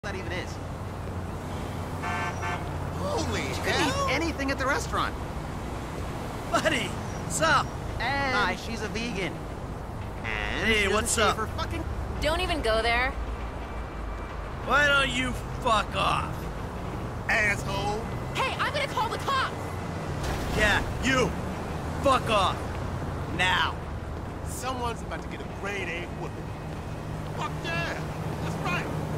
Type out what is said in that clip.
that even is. Holy She could hell! eat anything at the restaurant. Buddy, what's up? And hi, she's a vegan. And Hey, she doesn't what's shave up? her fucking... Don't even go there. Why don't you fuck off? Asshole! Hey, I'm gonna call the cops! Yeah, you! Fuck off! Now! Someone's about to get a grade A whooping. Fuck yeah! That's right!